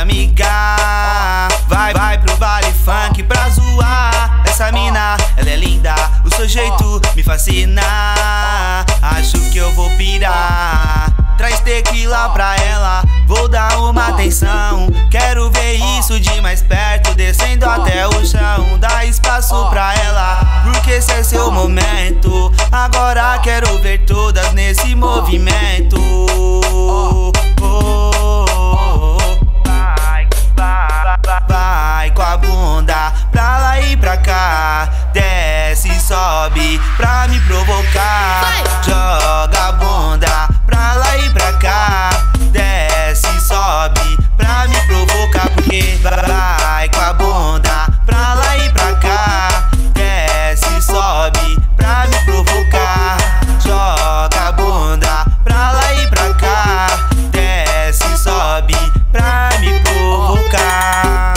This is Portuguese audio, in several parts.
amigas. Vai pro baile funk pra zoar. Essa mina, ela é linda, o seu jeito me fascina. Acho que eu vou pirar. Traz tequila pra ela, vou dar uma atenção. Quero ver isso de mais perto, descendo até o chão. Dá espaço pra ela, porque esse é seu momento. Agora quero ver todas nesse movimento. Vai com a bunda pra lá e pra cá, desce e sobe pra me provocar. Joga a bunda pra lá e pra cá, desce e sobe pra me provocar. Porque vai com a bunda pra lá e pra cá, desce e sobe pra me provocar. Joga a bunda pra lá e pra cá, desce e sobe pra me provocar.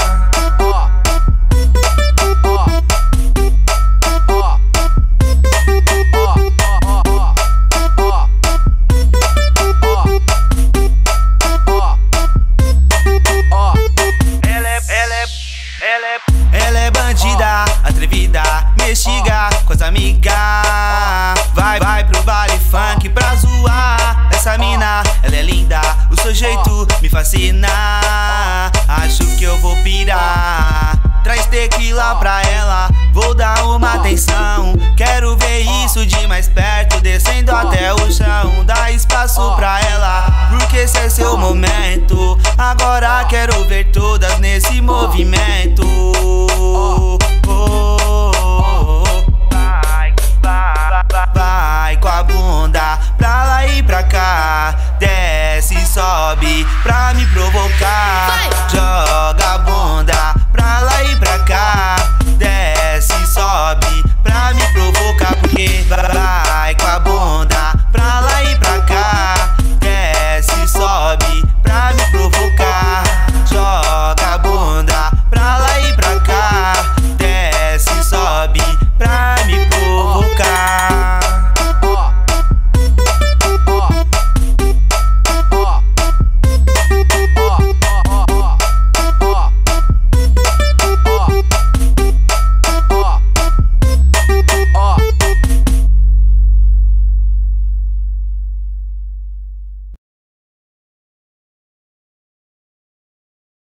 Ela é bandida, atrevida, mexiga com as amigas. Vai pro baile funk pra zoar. Essa mina, ela é linda, o seu jeito me fascina. Acho que eu vou pirar. Traz tequila pra ela, vou dar uma atenção. Quero ver isso de mais perto, descendo até o chão. Dá espaço pra ela, porque esse é seu momento. Agora quero ver todas nesse movimento. Vai com a bunda pra lá e pra cá, desce e sobe pra me provocar.